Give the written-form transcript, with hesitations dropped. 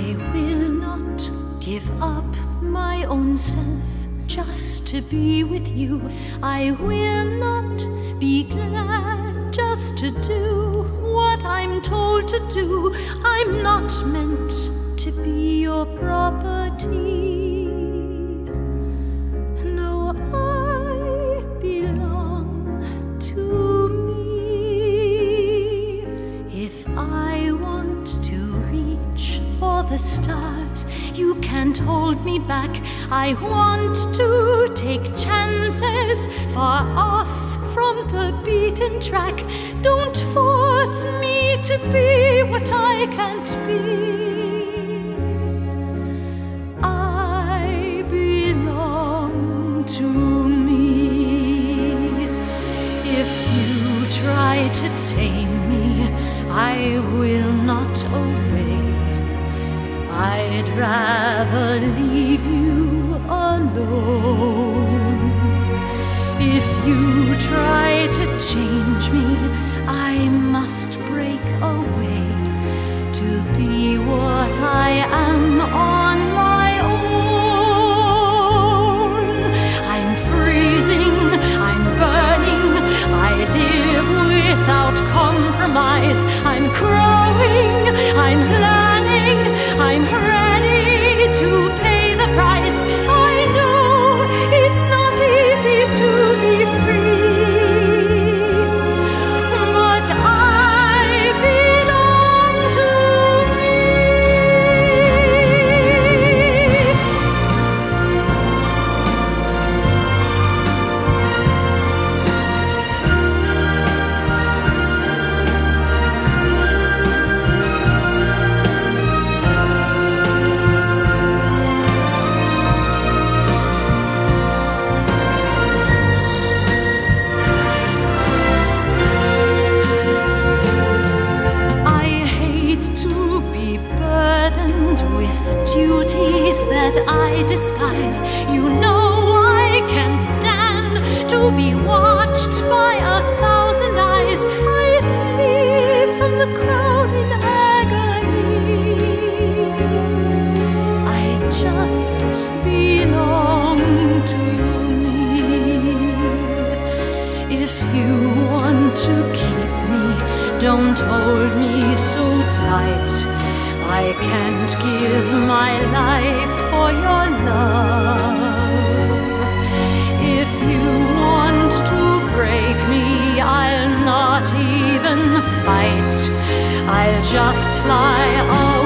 I will not give up my own self just to be with you. I will not be glad just to do what I'm told to do. I'm not meant to be your property. No, I belong to me. If I want to reach for the stars, you can't hold me back. I want to take chances far off from the beaten track. Don't force me to be what I can't be. I belong to me. If you try to tame me, I will not obey. I'd rather leave you alone. If you try to change me, I must break away to be what I am on my own. I'm freezing, I'm burning, I live without compromise. I'm growing, I'm learning, I'm ready to pay the price. I know it's not easy to be free, but I belong to duties that I despise. You know I can't stand to be watched by 1,000 eyes. I flee from the crowd in agony. I just belong to me. If you want to keep me, don't hold me so tight. I can't give my life for your love. If you want to break me, I'll not even fight. I'll just fly away.